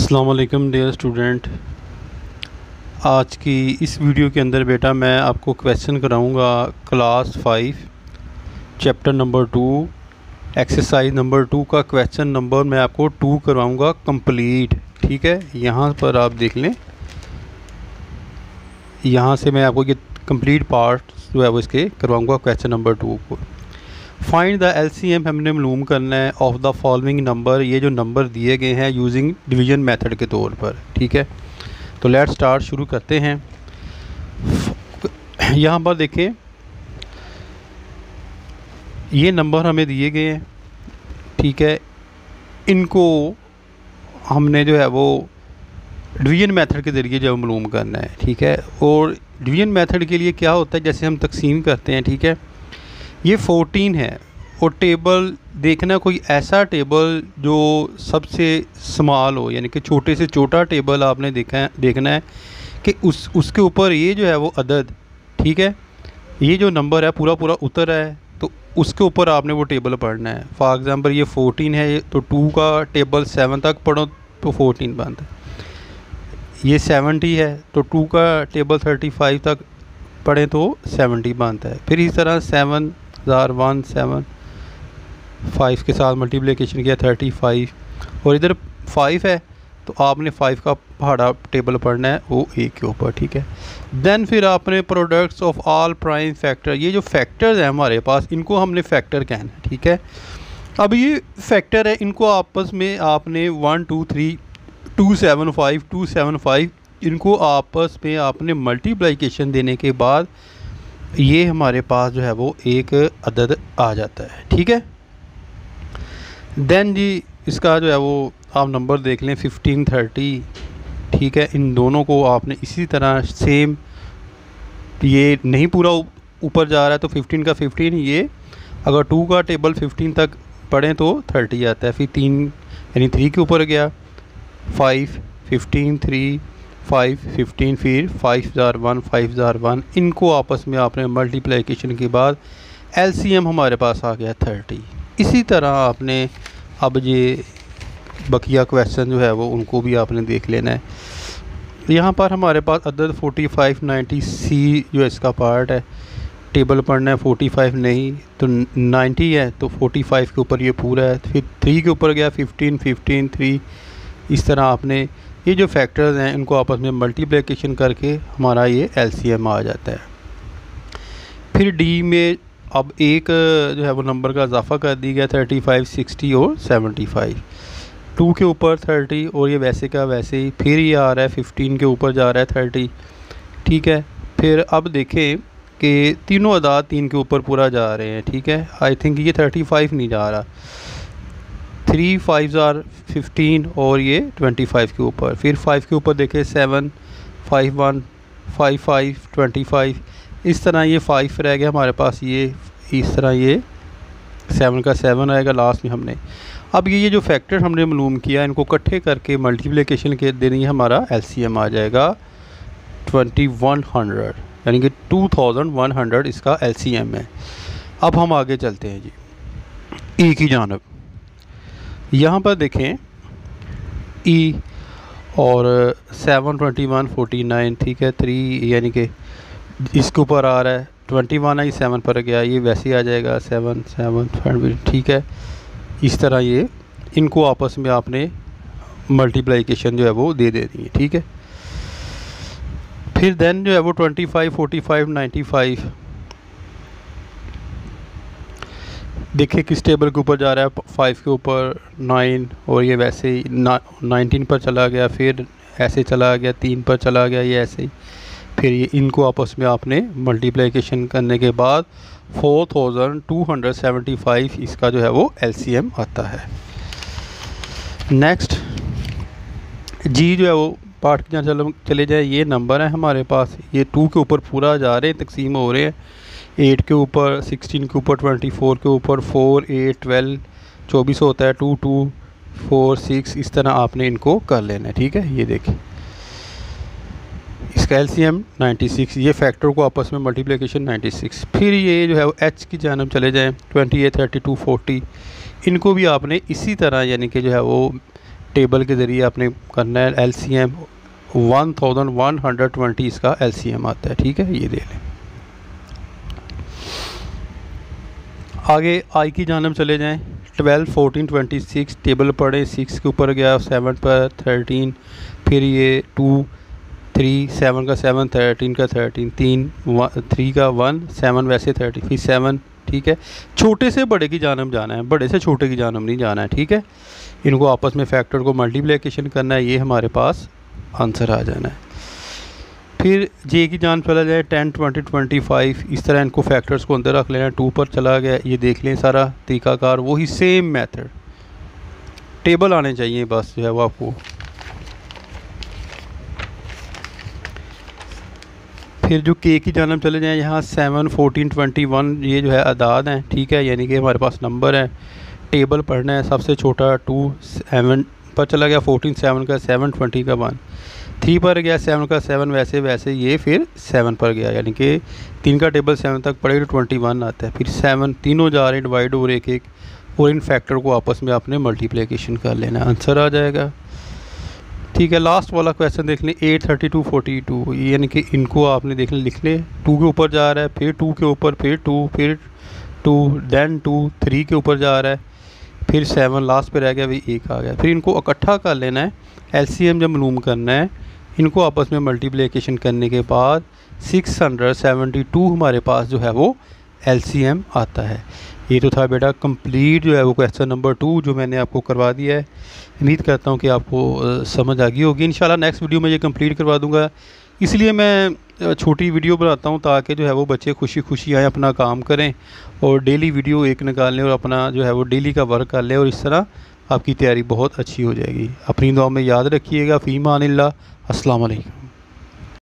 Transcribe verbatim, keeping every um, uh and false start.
अस्सलाम वालेकुम dear student. आज की इस वीडियो के अंदर बेटा मैं आपको क्वेश्चन कराऊंगा class five chapter number two exercise number two का क्वेश्चन नंबर मैं आपको टू करवाऊंगा कंप्लीट। ठीक है, यहाँ पर आप देख लें, यहाँ से मैं आपको ये कंप्लीट पार्ट जो है वो इसके करवाऊंगा क्वेश्चन नंबर टू को। फाइंड द एलसीएम हमने मालूम करना है ऑफ द फॉलोइंग नंबर, ये जो नंबर दिए गए हैं यूजिंग डिवीजन मेथड के तौर पर। ठीक है, तो लेट स्टार्ट, शुरू करते हैं। यहाँ पर देखें, ये नंबर हमें दिए गए हैं। ठीक है, इनको हमने जो है वो डिवीजन मेथड के ज़रिए जो मालूम करना है। ठीक है, और डिवीजन मेथड के लिए क्या होता है, जैसे हम तकसीम करते हैं। ठीक है, ये फोर्टीन है और टेबल देखना, कोई ऐसा टेबल जो सबसे स्मॉल हो, यानी कि छोटे से छोटा टेबल आपने देखा है, देखना है कि उस उसके ऊपर ये जो है वो अदद, ठीक है, ये जो नंबर है पूरा पूरा उतर है, तो उसके ऊपर आपने वो टेबल पढ़ना है। फॉर एग्ज़ाम्पल ये फोर्टीन है, तो टू का टेबल सेवन तक पढ़ो तो फोर्टीन बनता है। ये सेवेंटी है तो टू का टेबल थर्टी फाइव तक पढ़ें तो सेवेंटी बनता है। फिर इस तरह सेवन हज़ार वन सेवन फाइव के साथ मल्टीप्लिकेशन किया थर्टी फाइव, और इधर फाइव है तो आपने फाइव का पहाड़ा टेबल पढ़ना है वो ए के ऊपर। ठीक है, देन फिर आपने products of all prime factor, ये जो फैक्टर्स हैं हमारे पास, इनको हमने फैक्टर कहना है। ठीक है, अब ये फैक्टर है, इनको आपस में आपने one two three two seven five two seven five इनको आपस में आपने मल्टीप्लिकेशन देने के बाद ये हमारे पास जो है वो एक अदद आ जाता है। ठीक है, देन जी इसका जो है वो आप नंबर देख लें फिफ्टीन थर्टी। ठीक है, इन दोनों को आपने इसी तरह सेम, ये नहीं पूरा ऊपर जा रहा है तो फिफ्टीन का फिफ्टीन, ये अगर टू का टेबल फिफ्टीन तक पढ़ें तो थर्टी आता है। फिर तीन यानी थ्री के ऊपर गया, five fifteen three five fifteen, फिर फाइव हज़ार वन फाइव हज़ार वन, इनको आपस में आपने मल्टीप्लिकेशन के बाद एलसीएम हमारे पास आ गया थर्टी। इसी तरह आपने अब ये बकिया क्वेश्चन जो है वो उनको भी आपने देख लेना है। यहाँ पर हमारे पास अदद फोर्टी फाइव नाइन्टी सी जो इसका पार्ट है, टेबल पढ़ना है, फोर्टी फाइव नहीं तो नाइन्टी है तो फोर्टी फाइव के ऊपर ये पूरा है। फिर थ्री के ऊपर गया फिफ्टीन फिफ्टीन थ्री, इस तरह आपने ये जो फैक्टर्स हैं इनको आपस में मल्टीप्लिकेशन करके हमारा ये एलसीएम आ जाता है। फिर डी में अब एक जो है वो नंबर का इजाफा कर दी गया, थर्टी फाइव सिक्सटी और सेवेंटी फाइव, टू के ऊपर थर्टी और ये वैसे का वैसे ही। फिर ये आ रहा है फिफ्टीन के ऊपर जा रहा है थर्टी। ठीक है, फिर अब देखें कि तीनों अदाद तीन के ऊपर पूरा जा रहे हैं। ठीक है, आई थिंक ये थर्टी फाइव नहीं जा रहा, थ्री फाइव ज़ार फिफ्टीन और ये ट्वेंटी फाइव के ऊपर। फिर फाइव के ऊपर देखें seven five one five five twenty five, इस तरह ये फाइव रह गया हमारे पास, ये इस तरह ये सेवन का सेवन आएगा लास्ट में हमने। अब ये ये जो फैक्टर हमने मालूम किया इनको इकट्ठे करके मल्टीप्लिकेशन के दिन ये हमारा एलसीएम आ जाएगा ट्वेंटी वन हंड्रेड, यानी कि टू थाउजेंड वन हंड्रेड इसका एलसीएम है। अब हम आगे चलते हैं जी ई की जानब। यहाँ पर देखें ई और seven twenty one forty nine, ठीक है, थ्री यानी कि इसके ऊपर आ रहा है, ट्वेंटी वन आई सेवन पर गया, ये वैसे ही आ जाएगा सेवन सेवन फाइव। ठीक है, इस तरह ये इनको आपस में आपने मल्टीप्लिकेशन जो है वो दे देनी है। ठीक है, फिर देन जो है वो twenty five forty five ninety five, देखिए किस टेबल के ऊपर जा रहा है, फाइव के ऊपर नाइन और ये वैसे ही नाइनटीन पर चला गया, फिर ऐसे चला गया, तीन पर चला गया, ये ऐसे ही। फिर ये इनको आपस में आपने मल्टीप्लिकेशन करने के बाद four thousand two hundred seventy five इसका जो है वो एलसीएम आता है। नेक्स्ट जी जो है वो पार्ट के जहाँ चलो चले जाए, ये नंबर है हमारे पास, ये टू के ऊपर पूरा जा रहे हैं, तकसीम हो रहे हैं, एट के ऊपर सिक्सटीन के ऊपर ट्वेंटी फोर के ऊपर फोर एट ट्वेल्व चौबीस होता है, टू टू फोर सिक्स, इस तरह आपने इनको कर लेना है। ठीक है, ये देखिए इसका एलसीएम नाइन्टी सिक्स, ये फैक्टर को आपस में मल्टीप्लिकेशन नाइन्टी सिक्स। फिर ये जो है वो एच की जानब चले जाएँ, twenty eight thirty two forty, इनको भी आपने इसी तरह यानी कि जो है वो टेबल के ज़रिए आपने करना है। L C M one thousand one hundred twenty इसका एल सी एम आता है, ठीक है, ये दे लें। आगे आई की जानब चले जाएं। Twelve fourteen twenty six table पढ़े, सिक्स के ऊपर गया, सेवन पर थर्टीन, फिर ये टू थ्री, सेवन का सेवन, थर्टीन का थर्टीन, तीन थ्री का वन, सेवन वैसे थर्टी, फिर सेवन, ठीक है। छोटे से बड़े की जानब जाना है, बड़े से छोटे की जानब नहीं जाना है, ठीक है। इनको आपस में फैक्टर को मल्टीप्लिकेशन करना है, ये हमारे पास आंसर आ जाना है। फिर जे की जान चला जाए, टेन ट्वेंटी ट्वेंटी फाइव, इस तरह इनको फैक्टर्स को अंदर रख लेना। टू पर चला गया, ये देख लें सारा तरीकाकार वही सेम मेथड, टेबल आने चाहिए बस जो है वो आपको। फिर जो के की जानब चले जाएँ, यहाँ सेवन फोर्टीन ट्वेंटी वन ये जो है अदाद हैं, ठीक है, यानी कि हमारे पास नंबर है। टेबल पढ़ना है, सबसे छोटा टू, सेवन पर चला गया, फोर्टीन सेवन का सेवन, ट्वेंटी का वन, थ्री पर गया, सेवन का सेवन वैसे वैसे ये फिर सेवन पर गया, यानी कि तीन का टेबल सेवन तक पड़े तो ट्वेंटी वन आता है। फिर सेवन तीनों जा रहे हैं डिवाइड ओवर एक एक, और इन फैक्टर को आपस में आपने मल्टीप्लिकेशन कर लेना, आंसर आ जाएगा, ठीक है। लास्ट वाला क्वेश्चन देख लें, eight thirty two forty two, यानी कि इनको आपने देख लें, लिख लें। टू के ऊपर जा रहा है, फिर टू के ऊपर, फिर टू, फिर टू, देन टू, थ्री के ऊपर जा रहा है, फिर सेवन, लास्ट पे रह गया, वही एक आ गया। फिर इनको इकट्ठा कर लेना है, एलसीएम जब मालूम करना है, इनको आपस में मल्टीप्लिकेशन करने के बाद सिक्स हंड्रेड सेवेंटी टू हमारे पास जो है वो एलसीएम आता है। ये तो था बेटा कंप्लीट जो है वो क्वेश्चन नंबर टू जो मैंने आपको करवा दिया है। उम्मीद करता हूँ कि आपको समझ आ गई होगी। इंशाल्लाह नेक्स्ट वीडियो में ये कंप्लीट करवा दूँगा, इसलिए मैं छोटी वीडियो बनाता हूँ ताकि जो है वो बच्चे खुशी खुशी आएँ, अपना काम करें और डेली वीडियो एक निकाल लें और अपना जो है वो डेली का वर्क कर लें, और इस तरह आपकी तैयारी बहुत अच्छी हो जाएगी। अपनी दुआ में याद रखिएगा। फ़ी मानिल्लाह, अस्सलाम वालेकुम।